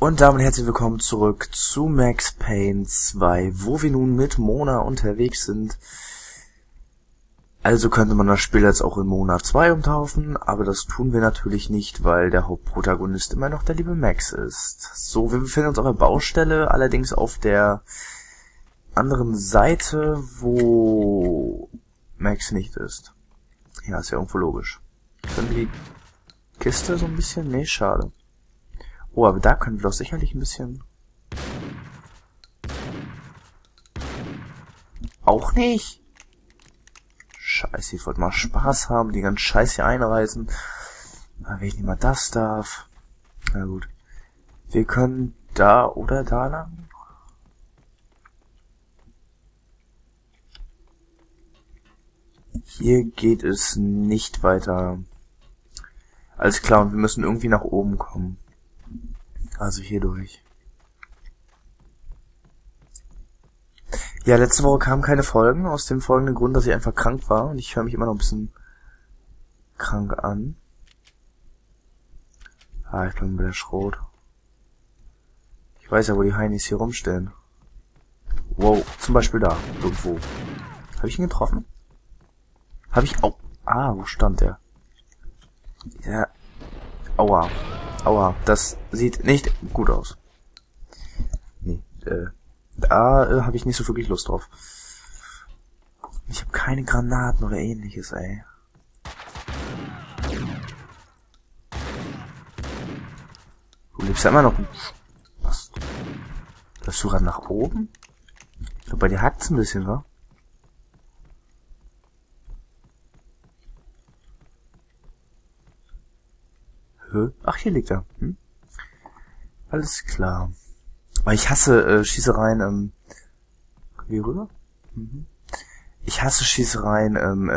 Und damit herzlich willkommen zurück zu Max Payne 2, wo wir nun mit Mona unterwegs sind. Also könnte man das Spiel jetzt auch in Mona 2 umtaufen, aber das tun wir natürlich nicht, weil der Hauptprotagonist immer noch der liebe Max ist. So, wir befinden uns auf der Baustelle, allerdings auf der anderen Seite, wo Max nicht ist. Ja, ist ja irgendwo logisch. Können wir die Kiste so ein bisschen? Nee, schade. Oh, aber da können wir doch sicherlich ein bisschen... Auch nicht? Scheiße, ich wollte mal Spaß haben, die ganzen Scheiß hier einreißen. Aber wenn ich nicht mal das darf... Na gut. Wir können da oder da lang? Hier geht es nicht weiter. Alles klar, und wir müssen irgendwie nach oben kommen. Also hier durch. Ja, letzte Woche kamen keine Folgen, aus dem folgenden Grund, dass ich einfach krank war. Und ich höre mich immer noch ein bisschen krank an. Ah, ich bin bei der Schrot. Ich weiß ja, wo die Heinis hier rumstehen. Wow, zum Beispiel da, irgendwo. Habe ich ihn getroffen? Habe ich... Oh, wo stand der? Ja. Aua. Aua, das sieht nicht gut aus. Nee, da habe ich nicht so wirklich Lust drauf. Ich habe keine Granaten oder ähnliches, ey. Du lebst ja immer noch... Was? Läufst du gerade nach oben? Ich glaube, bei dir hackt's ein bisschen, wa? Ach, hier liegt er. Alles klar. Aber ich hasse Schießereien, Können wir hier rüber? Ich hasse Schießereien,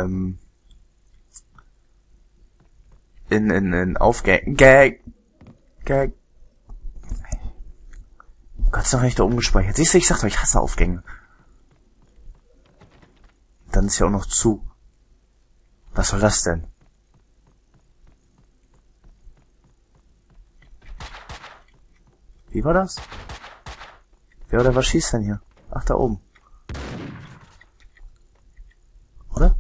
in Aufgängen. Gag. Gott sei Dank nicht da oben gespeichert. Siehst du, ich sag doch, ich hasse Aufgänge. Dann ist ja auch noch zu. Was soll das denn? Wie war das? Wer oder was schießt denn hier? Ach, da oben. Oder?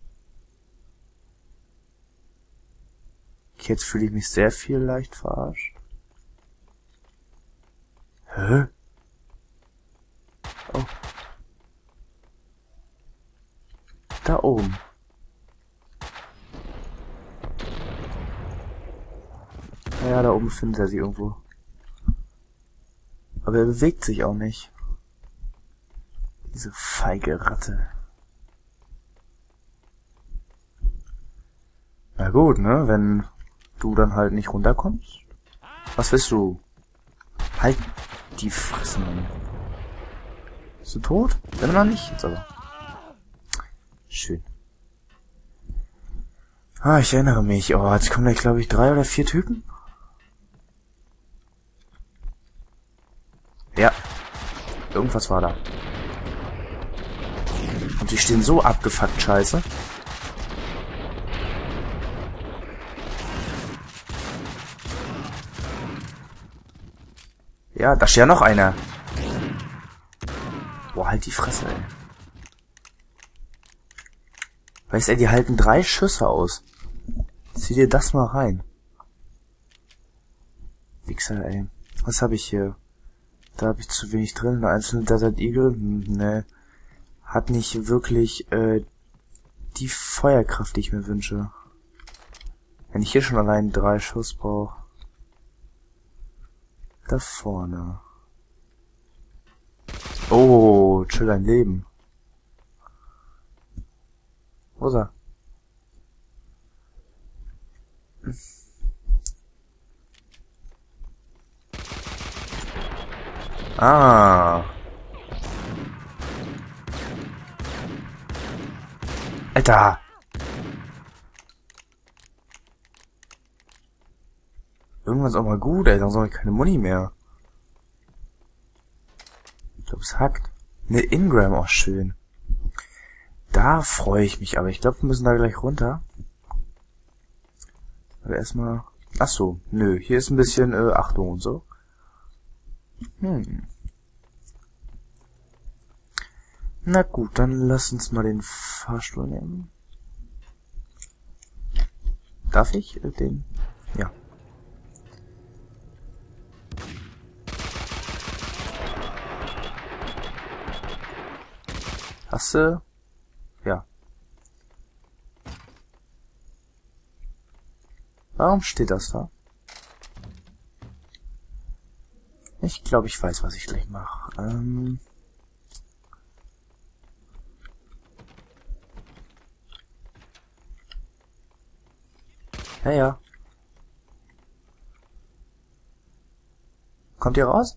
Okay, jetzt fühle ich mich sehr viel leicht verarscht. Hä? Oh. Da oben. Naja, da oben findet er sie irgendwo. Aber er bewegt sich auch nicht. Diese feige Ratte. Na gut, ne? Wenn du dann halt nicht runterkommst. Was willst du? Halt die Fresse, Mann. Bist du tot? Wenn noch nicht, jetzt aber. Schön. Ich erinnere mich. Oh, jetzt kommen da, glaube ich, 3 oder 4 Typen. Ja. Irgendwas war da. Und die stehen so abgefuckt scheiße. Ja, da steht ja noch einer. Boah, halt die Fresse, ey. Weißt du, die halten 3 Schüsse aus. Zieh dir das mal rein. Wichser, ey. Was habe ich hier? Da habe ich zu wenig drin. Eine einzelne Desert Eagle, ne, hat nicht wirklich die Feuerkraft, die ich mir wünsche. Wenn ich hier schon allein 3 Schuss brauche. Da vorne. Oh, chill dein Leben. Wo ist er? Alter! Irgendwann ist auch mal gut, ey, dann soll ich keine Muni mehr. Ich glaube, es hackt. Ne, Ingram, auch schön. Da freue ich mich, aber ich glaube, wir müssen da gleich runter. Aber erstmal... Ach so, nö, hier ist ein bisschen Achtung und so. Na gut, dann lass uns mal den Fahrstuhl nehmen. Darf ich den? Ja. Hast du? Ja. Warum steht das da? Ich glaube, ich weiß, was ich gleich mache. Ja. Kommt ihr raus?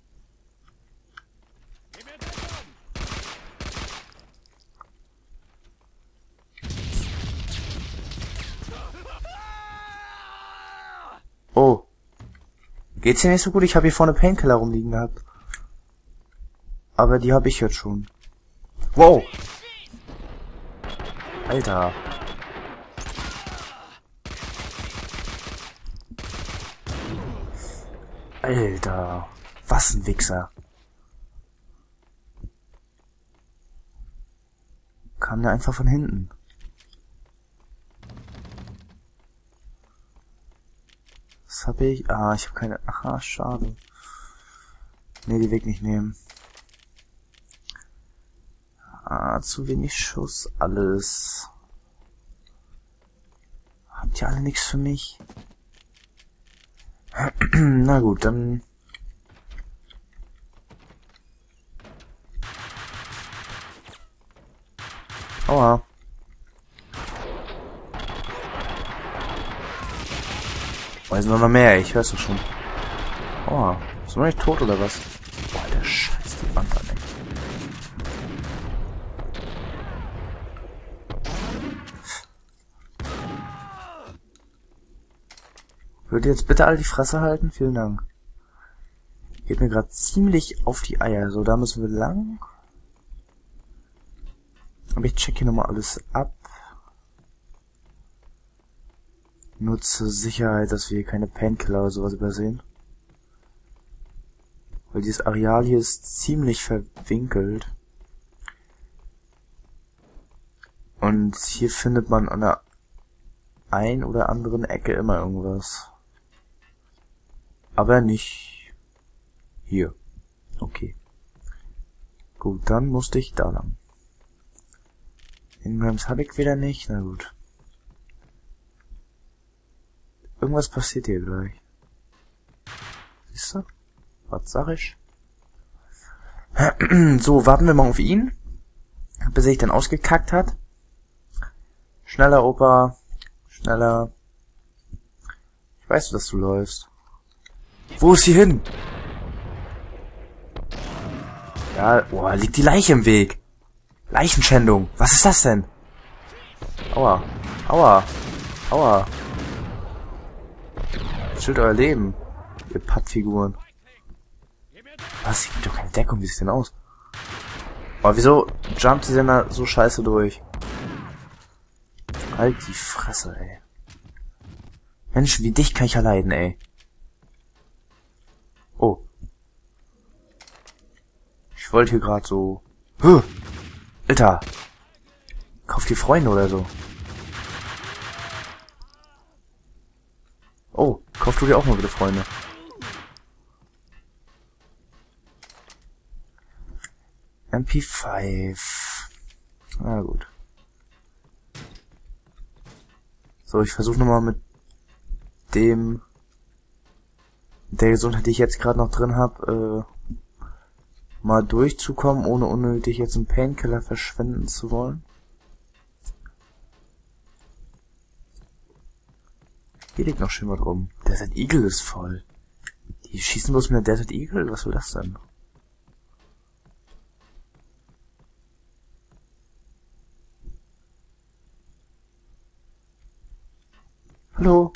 Oh. Geht's hier nicht so gut? Ich habe hier vorne Painkiller rumliegen gehabt. Aber die habe ich jetzt schon. Wow. Alter. Alter. Was ein Wichser. Kam der einfach von hinten. Was hab ich? Ah, ich habe keine... Aha, schade. Nee, die Weg nicht nehmen. Ah, zu wenig Schuss, alles. Habt ihr alle nichts für mich? Na gut, dann... Aua. Oh, sind noch mehr, ich hör's doch schon. Aua. Sind wir nicht tot oder was? Boah, der Scheiß, die Wand an, ey. Würdet ihr jetzt bitte alle die Fresse halten? Vielen Dank. Geht mir gerade ziemlich auf die Eier. So, da müssen wir lang. Aber ich check hier nochmal alles ab. Nur zur Sicherheit, dass wir hier keine Painkiller oder sowas übersehen. Weil dieses Areal hier ist ziemlich verwinkelt. Und hier findet man an der ein oder anderen Ecke immer irgendwas. Aber nicht hier. Okay. Gut, dann musste ich da lang. Ingrams habe ich wieder nicht. Na gut. Irgendwas passiert hier gleich. Siehst du? Was sag ich? So, warten wir mal auf ihn. Bis er sich dann ausgekackt hat. Schneller, Opa. Schneller. Ich weiß, dass du läufst. Wo ist sie hin? Ja, oh, liegt die Leiche im Weg. Leichenschändung. Was ist das denn? Aua. Aua. Aua. Schild euer Leben, ihr Pappfiguren. Was? Ich hab doch keine Deckung. Wie sieht's denn aus? Aber wieso jumpt sie denn da so scheiße durch? Halt die Fresse, ey. Mensch, wie dich kann ich ja leiden, ey. Oh. Ich wollte hier gerade so... Huh. Alter. Kauft ihr Freunde oder so? Oh, kauf du dir auch mal bitte Freunde. MP5. Na gut. So, ich versuche nochmal mit dem... der Gesundheit, die ich jetzt gerade noch drin habe, mal durchzukommen, ohne unnötig jetzt einen Painkiller verschwenden zu wollen. Hier liegt noch schön was rum. Desert Eagle ist voll. Die schießen bloß mit der Desert Eagle? Was will das denn? Hallo?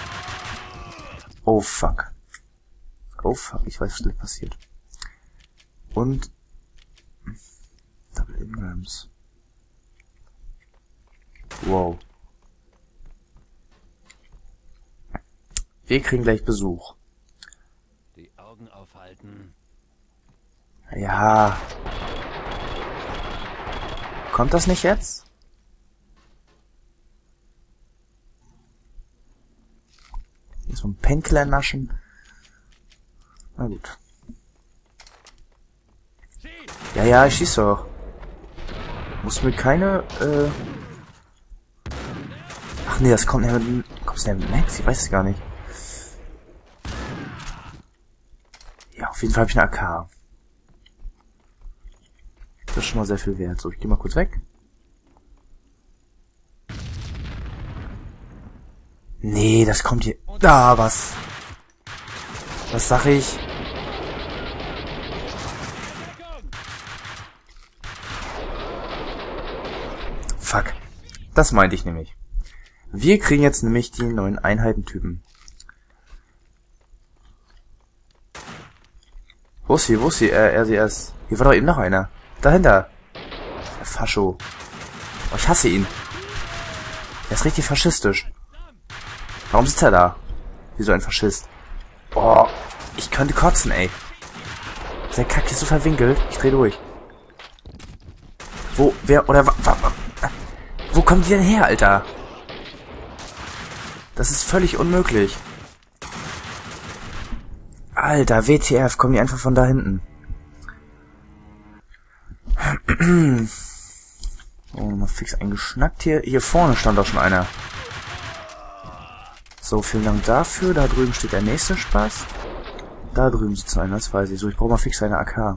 Oh fuck. Oh fuck, ich weiß, was gleich passiert. Und... Double Ingrams. Wow. Wir kriegen gleich Besuch. Augen aufhalten. Ja. Kommt das nicht jetzt? Hier so ein Painkiller naschen. Na gut. Ja, ich schieß doch. Muss mir keine, Ach nee, das kommt mit Max? Ich weiß es gar nicht. Ja, auf jeden Fall habe ich eine AK. Das ist schon mal sehr viel wert. So, ich gehe mal kurz weg. Nee, das kommt hier... Ah, was? Was sag ich? Fuck. Das meinte ich nämlich. Wir kriegen jetzt nämlich die neuen Einheitentypen. Wo ist sie? Wo ist sie? RCS. Hier war doch eben noch einer. Dahinter. Der Fascho. Oh, ich hasse ihn. Der ist richtig faschistisch. Warum sitzt er da? Wie so ein Faschist. Oh, ich könnte kotzen, ey. Der Kack ist so verwinkelt. Ich dreh durch. Wo, wer, oder wo kommen die denn her, Alter? Das ist völlig unmöglich. Alter, WTF, kommen die einfach von da hinten. Oh, mal fix eingeschnackt hier. Hier vorne stand auch schon einer. So, vielen Dank dafür. Da drüben steht der nächste Spaß. Da drüben sitzt einer, das weiß ich. So, ich brauche mal fix eine AK.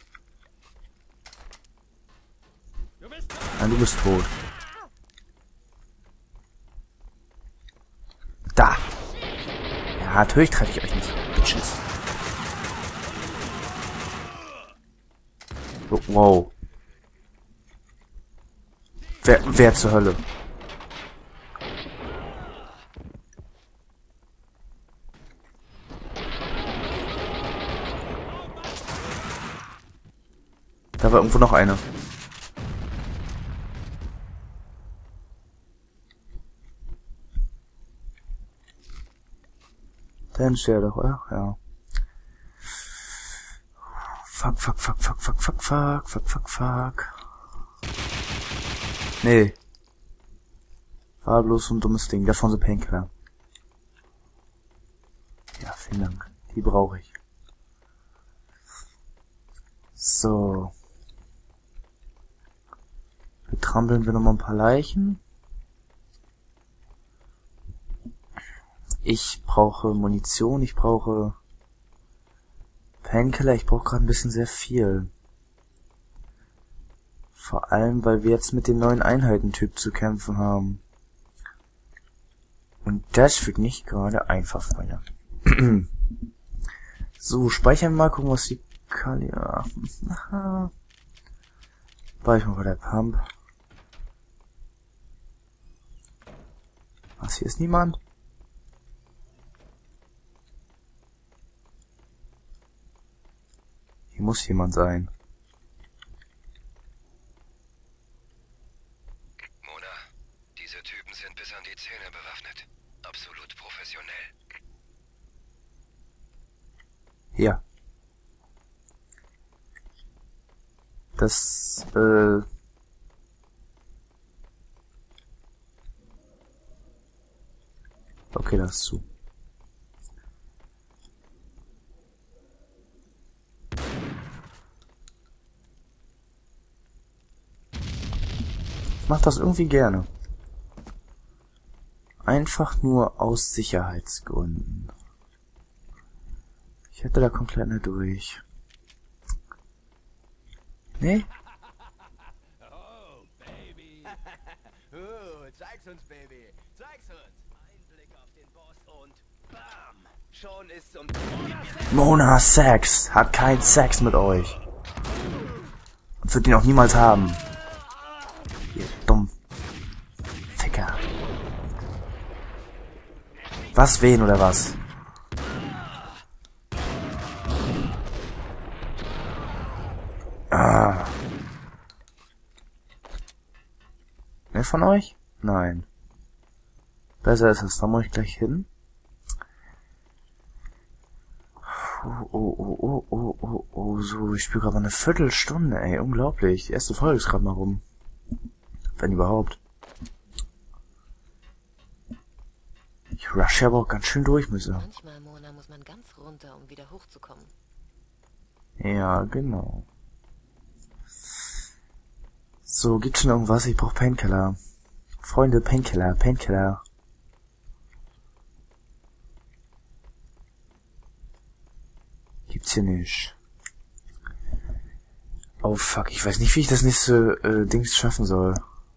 Nein, du bist tot. Da! Ja, natürlich treffe ich euch nicht. Bitches. Oh, wow. Wer zur Hölle? Da war irgendwo noch eine. Dann steht er doch, oder? Ja. Fuck. Nee. War bloß so ein dummes Ding. Davon so Painkiller. Ja, vielen Dank. Die brauche ich. So. Betrampeln wir nochmal ein paar Leichen. Ich brauche Munition, ich brauche Painkiller, ich brauche gerade ein bisschen sehr viel. Vor allem, weil wir jetzt mit dem neuen Einheitentyp zu kämpfen haben. Und das wird nicht gerade einfach, Freunde. So, speichern wir mal, gucken, was die Kali... Ja. War ich mal bei der Pump. Was, hier ist niemand? Hier muss jemand sein. Mona, diese Typen sind bis an die Zähne bewaffnet. Absolut professionell. Ja. Das, okay, das ist zu. Ich mach das irgendwie gerne. Einfach nur aus Sicherheitsgründen. Ich hätte da komplett nicht durch. Nee? Oh, Baby. Zeig's uns, Baby. Zeig's uns. Ein Blick auf den Boss und bam. Schon ist zum... Mona Sex hat keinen Sex mit euch. Und wird ihn auch niemals haben. Ihr dumm Ficker. Was, wen oder was? Ah. Wer von euch? Nein. Besser ist es, da muss ich gleich hin. so, ich spiele gerade mal eine Viertelstunde, ey, unglaublich. Die erste Folge ist gerade mal rum. Wenn überhaupt. Ich rush aber auch ganz schön durch, Müsse. Manchmal, Mona, muss man ganz runter, um wieder hochzukommen. Ja, genau. So, gibt's schon irgendwas? Ich brauch Painkiller. Freunde, Painkiller. Gibt's hier nicht. Oh fuck, ich weiß nicht, wie ich das nächste Dings schaffen soll.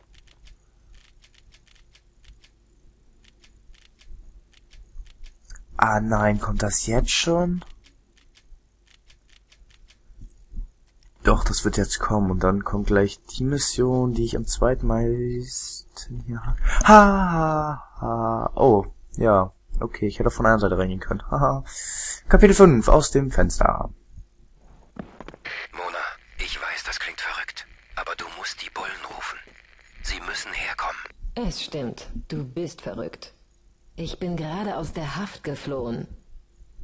Ah nein, kommt das jetzt schon? Doch, das wird jetzt kommen und dann kommt gleich die Mission, die ich am zweitmeisten hier habe. Ha. Oh, ja. Okay, ich hätte auch von einer Seite reingehen können. Haha. Kapitel 5 aus dem Fenster. Mona, ich weiß, das klingt verrückt, aber du musst die Bullen rufen. Sie müssen herkommen. Es stimmt, du bist verrückt. Ich bin gerade aus der Haft geflohen.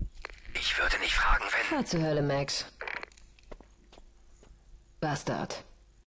Ich würde nicht fragen, wenn... Fahr zur Hölle, Max. Bastard.